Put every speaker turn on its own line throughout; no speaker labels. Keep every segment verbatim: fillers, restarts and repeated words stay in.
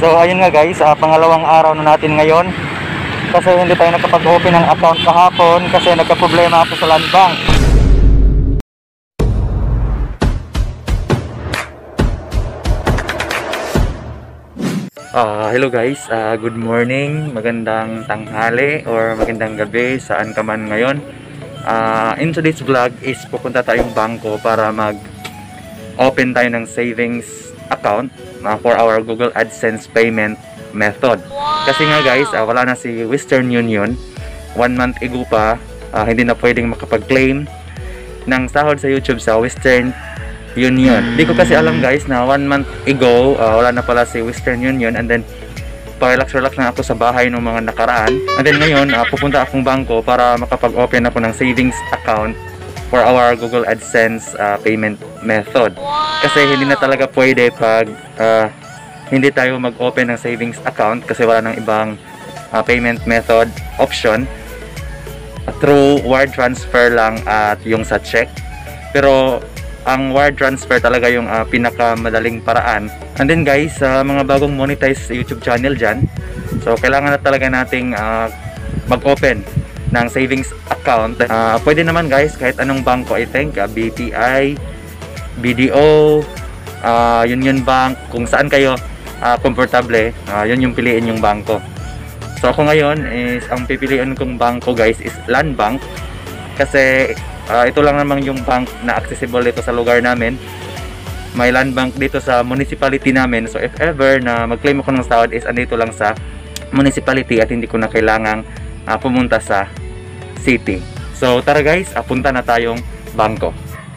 So ayun nga guys, uh, pangalawang araw na natin ngayon. Kasi hindi tayo nakapag-open ng account kahapon kasi nagka-problema ako sa land bank. Uh, hello guys, uh, good morning, magandang tanghali or magandang gabi saan ka man ngayon. Uh, in today's vlog is pupunta tayong bangko para mag-open tayo ng savings account uh, for our Google AdSense payment method. Kasi nga guys, uh, wala na si Western Union. One month ago pa, uh, hindi na pwedeng makapag-claim ng sahod sa YouTube sa Western Union. Hindi ko kasi alam guys na one month ago, uh, wala na pala si Western Union, and then pa-relax-relax na ako sa bahay ng mga nakaraan. And then ngayon, uh, pupunta akong bangko para makapag-open ako ng savings account for our Google AdSense uh, payment method. Kasi hindi na talaga pwede pag uh, hindi tayo mag-open ng savings account kasi wala nang ibang uh, payment method option. Uh, through wire transfer lang at yung sa check. Pero ang wire transfer talaga yung uh, pinakamadaling paraan. And then guys, uh, mga bagong monetize YouTube channel dyan, so kailangan na talaga nating uh, mag-open ng savings account. Uh, pwede naman guys, kahit anong bangko, I think, uh, B P I, B D O, uh, Union Bank, kung saan kayo uh, komportable, uh, yun yung piliin yung bangko. So ako ngayon is, ang pipiliin kong bangko guys is Land Bank. Kasi uh, ito lang naman yung bank na accessible dito sa lugar namin. May land bank dito sa municipality namin. So if ever na mag-claim ako ng sahod is andito lang sa municipality at hindi ko na kailangang uh, pumunta sa city. So tara guys, uh, punta na tayong bangko.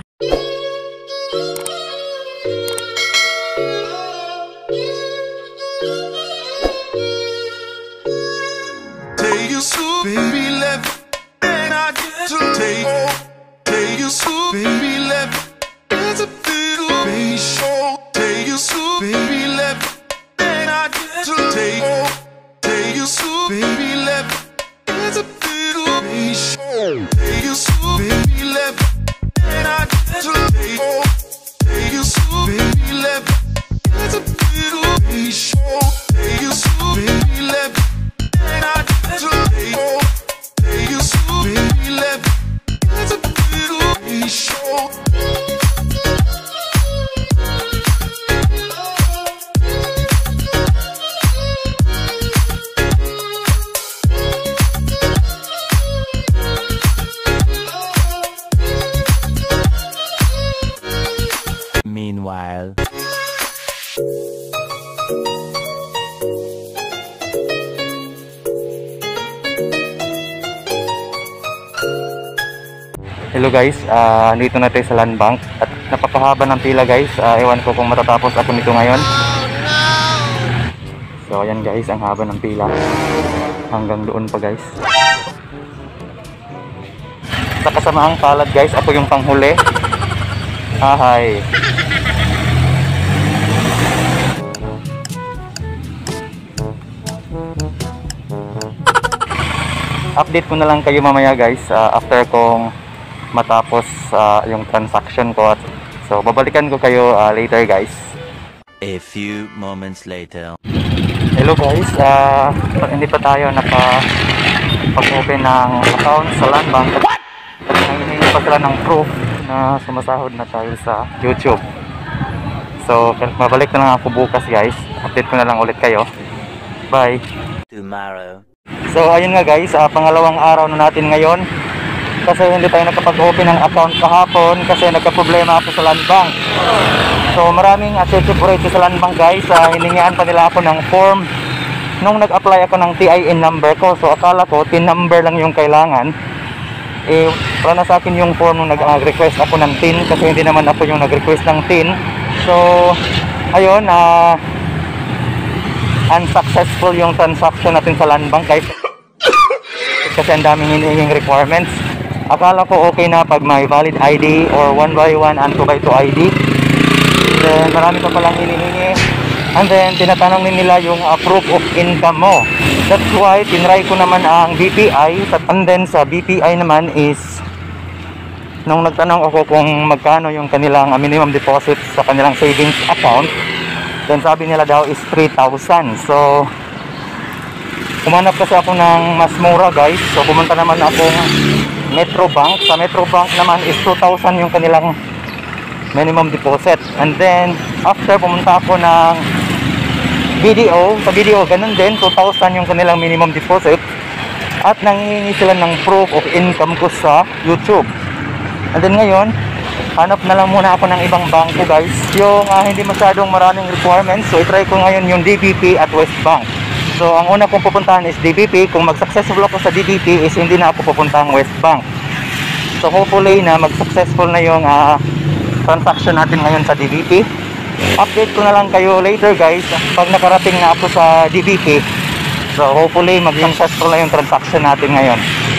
Meanwhile,
hello guys, uh, dito na tayo sa land bank at napapahaba ng pila guys. uh, ewan ko kung matatapos ako nito ngayon. So ayan guys, ang haba ng pila hanggang doon pa guys. Sa kasamaang palad guys, ako yung panghuli. Ahay. Update ko na lang kayo mamaya guys, uh, after kong matapos uh, yung transaction ko. So babalikan ko kayo uh, later guys.
A few moments later.
Hello guys, uh, hindi pa tayo nakapag-open ng account sa land bank. Nangihingi pa sila ng proof na sumasahod na tayo sa YouTube. So mabalik na lang ako bukas guys. Update ko na lang ulit kayo. Bye.
Tomorrow.
So ayun nga guys, uh, pangalawang araw na natin ngayon. Kasi hindi tayo nakapag-open ng account kahapon kasi nagka-problema ako sa land bank. So maraming accessible sa land bank guys. Uh, hiningian pa nila ako ng form nung nag-apply ako ng T I N number ko. So akala ko T I N number lang yung kailangan. Eh wala na sa akin yung form nung nag-request ako ng T I N kasi hindi naman ako yung nag-request ng T I N. So ayun, uh, unsuccessful yung transaction natin sa land bank guys. Kasi ang daming hinihinging requirements. Akala ko okay na pag may valid I D or one by one and two by two I D. Then marami pa palang hinihingi. And then tinatanong din nila yung uh, proof of income mo. That's why tinry ko naman ang B P I. And then sa B P I naman is, nung nagtanong ako kung magkano yung kanilang uh, minimum deposit sa kanilang savings account, Then sabi nila daw is three thousand. So kumanap kasi ako ng mas mura guys. So pumunta naman akong Metrobank. Sa Metrobank naman is two thousand yung kanilang minimum deposit. And then after pumunta ako ng B D O. Sa B D O ganun din, two thousand yung kanilang minimum deposit. At nangihingi sila ng proof of income ko sa YouTube. And then ngayon, hanap na lang muna ako ng ibang bangko guys. Yung uh, hindi masyadong maraming requirements. So itry ko ngayon yung D B P at Westbank. So ang una kong pupuntahan is D B P. Kung mag-successful ako sa D B P is hindi na ako pupuntahang Westbank. So hopefully na mag-successful na yung uh, transaction natin ngayon sa D B P. Update ko na lang kayo later guys pag nakarating na ako sa D B P. So hopefully mag-successful na yung transaction natin ngayon.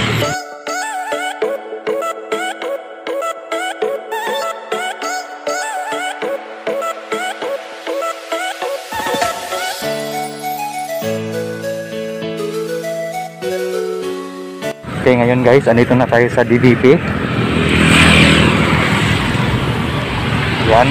Okay, ngayon guys, andito na tayo sa D B P. Yan.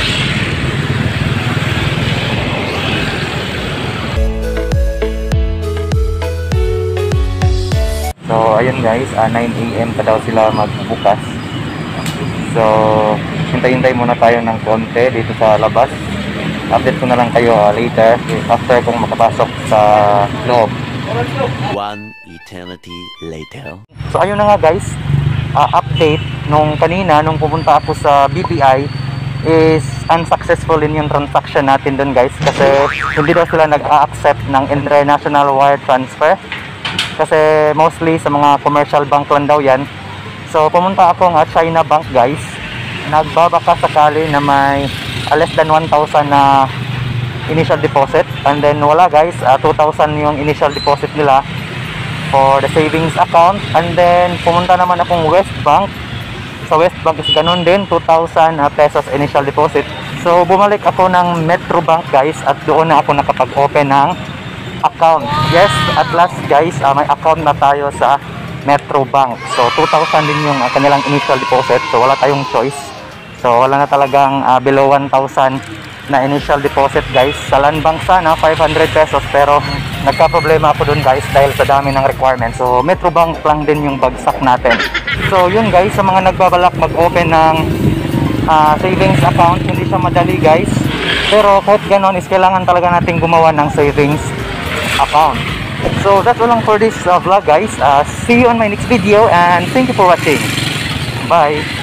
So, ayun guys, uh, nine A M pa daw sila magbukas. So, hintay-hintay muna tayo ng konti dito sa labas. Update ko na lang kayo uh, later after kung makapasok sa loob.
One eternity later.
So ayun na nga guys, uh, update nung kanina nung pumunta ako sa B P I is unsuccessful din yung transaction natin dun guys, kasi hindi daw sila nag-a-accept ng international wire transfer kasi mostly sa mga commercial bank lang daw yan. So pumunta ako nga China Bank guys, nagbabaka sakali na may uh, less than one thousand na initial deposit, and then wala guys, uh, two thousand yung initial deposit nila for the savings account. And then pumunta naman akong Westbank. Sa Westbank is ganun din, two thousand uh, pesos initial deposit. So bumalik ako ng Metrobank guys, at doon na ako nakapag-open ng account. Yes, at last guys, uh, may account na tayo sa Metrobank. So two thousand din yung uh, kanilang initial deposit, so wala tayong choice. So wala na talagang uh, below one thousand na initial deposit guys. Sa Land Bank sana five hundred pesos, pero nagka-problema ako dun guys dahil sa dami ng requirements. So Metrobank lang din yung bagsak natin. So yun guys, sa mga nagbabalak mag-open ng uh, savings account, hindi siya madali guys, pero kahit ganon is kailangan talaga natin gumawa ng savings account. So that's all lang for this uh, vlog guys. Uh, see you on my next video, and thank you for watching. Bye.